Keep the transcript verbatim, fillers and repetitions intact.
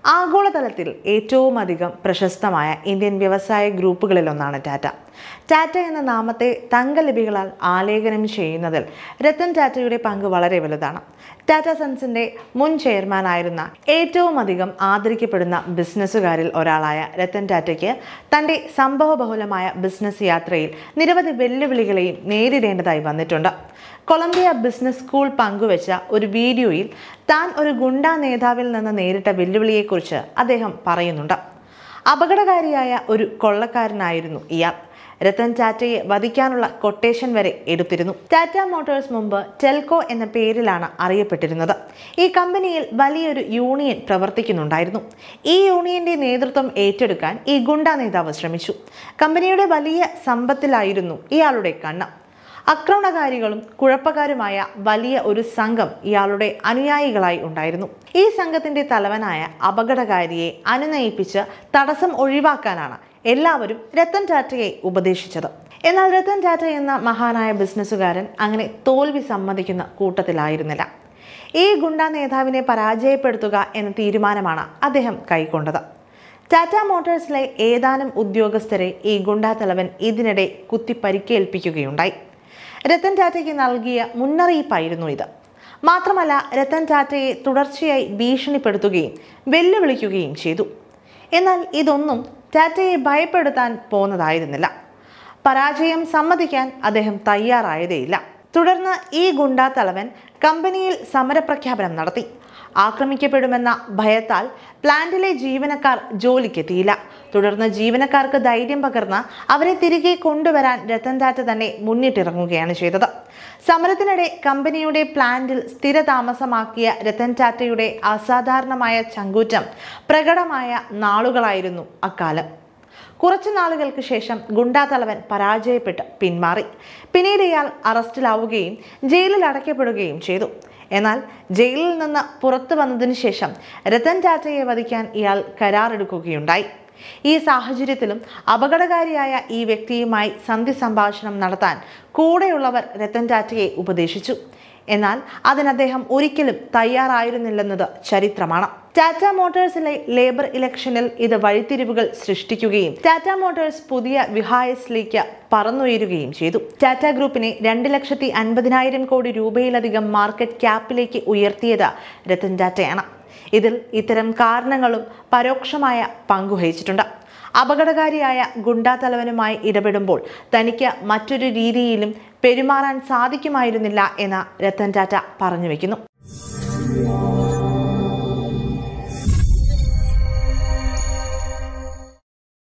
ആഗോളതലത്തിൽ ഏറ്റവും അധികം പ്രശസ്തമായ ഇന്ത്യൻ വ്യവസായ ഗ്രൂപ്പുകളിലൊന്നാണ് ടാറ്റ. ടാറ്റ എന്ന നാമത്തെ തങ്കലിപികളാൽ ആലേഖനം ചെയ്യുന്നതിൽ രത്തൻ ടാറ്റയുടെ പങ്ക് വളരെ വലുതാണ്. ടാറ്റ സൺസിന്റെ മുൻ ചെയർമാനായിരുന്ന ഏറ്റവും അധികം ആദരിക്കപ്പെടുന്ന ബിസിനസ്സുകാരിൽ ഒരാളായ രത്തൻ ടാറ്റയ്ക്ക് തന്റെ സംഭവബഹുലമായ ബിസിനസ് യാത്രയിൽ നിരവധി വെല്ലുവിളികളെയും നേരിടേണ്ടതായി വന്നിട്ടുണ്ട്. കൊളംബിയ ബിസിനസ് സ്കൂൾ പങ്കുവച്ച ഒരു വീഡിയോയിൽ താൻ ഒരു ഗുണ്ടാ നേതാവിൽ നിന്ന് നേരിട്ട വെല്ലുവിളിയെക്കുറിച്ച് അദ്ദേഹം പറയുന്നുണ്ട്. അപകടകാരിയായ ഒരു കൊള്ളക്കാരനായിരുന്നു ഇയാൾ. രത്തൻ ടാറ്റയെ വധിക്കാനുള്ള കൊട്ടേഷൻ വരെ എടുത്തിരുന്നു. ടാറ്റ മോട്ടോഴ്സ് മുമ്പ് ടെൽകോ എന്ന പേരിലാണ് അറിയപ്പെട്ടിരുന്നത്. ഈ കമ്പനിയിൽ വലിയൊരു യൂണിയൻ പ്രവർത്തിക്കുന്നുണ്ടായിരുന്നു. ഈ യൂണിയന്റെ നേതൃത്വം ഏറ്റെടുക്കാൻ ഈ ഗുണ്ടാ നേതാവ് ശ്രമിച്ചു. കമ്പനിയുടെ വലിയ സമ്പത്തിലായിരുന്നു ഇയാളുടെ കണ്ണ്. ആക്രമണകാരികളും കുഴപ്പക്കാരുമായ വലിയ ഒരു സംഘം ഇയാളുടെ അനുയായികളായി ഉണ്ടായിരുന്നു. ഈ സംഘത്തിന്റെ തലവനായ അപകടകാരിയെ അനുനയിപ്പിച്ച് തടസ്സം ഒഴിവാക്കാനാണ് എല്ലാവരും രത്തൻ ടാറ്റയെ ഉപദേശിച്ചത്. എന്നാൽ രത്തൻ ടാറ്റ എന്ന മഹാനായ ബിസിനസ്സുകാരൻ അങ്ങനെ തോൽവി സമ്മതിക്കുന്ന കൂട്ടത്തിലായിരുന്നില്ല. ഈ ഗുണ്ടാ നേതാവിനെ പരാജയപ്പെടുത്തുക എന്ന തീരുമാനമാണ് അദ്ദേഹം കൈക്കൊണ്ടത്. ടാറ്റ മോട്ടോഴ്സിലെ ഏതാനും ഉദ്യോഗസ്ഥരെ ഈ ഗുണ്ടാ തലവൻ ഇതിനിടെ കുത്തി പരിക്കേൽപ്പിക്കുകയുണ്ടായി. രത്തൻ ടാറ്റയ്ക്ക് നൽകിയ മുന്നറിയിപ്പായിരുന്നു ഇത്. മാത്രമല്ല, രത്തൻ ടാറ്റയെ തുടർച്ചയായി ഭീഷണിപ്പെടുത്തുകയും വെല്ലുവിളിക്കുകയും ചെയ്തു. എന്നാൽ ഇതൊന്നും ടാറ്റയെ ഭയപ്പെടുത്താൻ പോന്നതായിരുന്നില്ല. പരാജയം സമ്മതിക്കാൻ അദ്ദേഹം തയ്യാറായതേയില്ല. തുടർന്ന് ഈ ഗുണ്ടാ തലവൻ കമ്പനിയിൽ സമരപ്രഖ്യാപനം നടത്തി. ആക്രമിക്കപ്പെടുമെന്ന ഭയത്താൽ പ്ലാന്റിലെ ജീവനക്കാർ ജോലിക്കെത്തിയില്ല. തുടർന്ന് ജീവനക്കാർക്ക് ധൈര്യം പകർന്ന് അവരെ തിരികെ കൊണ്ടുവരാൻ രത്തൻ ടാറ്റ തന്നെ മുന്നിട്ടിറങ്ങുകയാണ് ചെയ്തത്. സമരത്തിനിടെ കമ്പനിയുടെ പ്ലാന്റിൽ സ്ഥിരതാമസമാക്കിയ രത്തൻ ടാറ്റയുടെ അസാധാരണമായ ചങ്കൂറ്റം പ്രകടമായ നാളുകളായിരുന്നു അക്കാലം. കുറച്ചു നാളുകൾക്ക് ശേഷം ഗുണ്ടാ തലവൻ പരാജയപ്പെട്ട് പിന്മാറി. പിന്നീട് ഇയാൾ അറസ്റ്റിലാവുകയും ജയിലിൽ അടയ്ക്കപ്പെടുകയും ചെയ്തു. എന്നാൽ ജയിലിൽ നിന്ന് പുറത്തു വന്നതിന് ശേഷം രത്തൻ ടാറ്റയെ വധിക്കാൻ ഇയാൾ കരാറെടുക്കുകയുണ്ടായി. ഈ സാഹചര്യത്തിലും അപകടകാരിയായ ഈ വ്യക്തിയുമായി സന്ധി സംഭാഷണം നടത്താൻ കൂടെയുള്ളവർ രത്തൻ ടാറ്റയെ ഉപദേശിച്ചു. എന്നാൽ അതിന് അദ്ദേഹം ഒരിക്കലും തയ്യാറായിരുന്നില്ലെന്നത് ചരിത്രമാണ്. ടാറ്റ മോട്ടോഴ്സിലെ ലേബർ ഇലക്ഷനിൽ ഇത് വഴിത്തിരിവുകൾ സൃഷ്ടിക്കുകയും ടാറ്റ മോട്ടോഴ്സ് പുതിയ വിഹായസിലേക്ക് പറന്നുയരുകയും ചെയ്തു. ടാറ്റ ഗ്രൂപ്പിനെ രണ്ട് ലക്ഷത്തി അൻപതിനായിരം കോടി രൂപയിലധികം മാർക്കറ്റ് ക്യാപ്പിലേക്ക് ഉയർത്തിയത് രത്തൻ ടാറ്റയാണ്. ഇതിൽ ഇത്തരം കാരണങ്ങളും പരോക്ഷമായ പങ്കുവഹിച്ചിട്ടുണ്ട്. അപകടകാരിയായ ഗുണ്ടാ തലവനുമായി ഇടപെടുമ്പോൾ തനിക്ക് മറ്റൊരു രീതിയിലും പെരുമാറാൻ സാധിക്കുമായിരുന്നില്ല എന്ന് രത്തൻ ടാറ്റ പറഞ്ഞു വയ്ക്കുന്നു.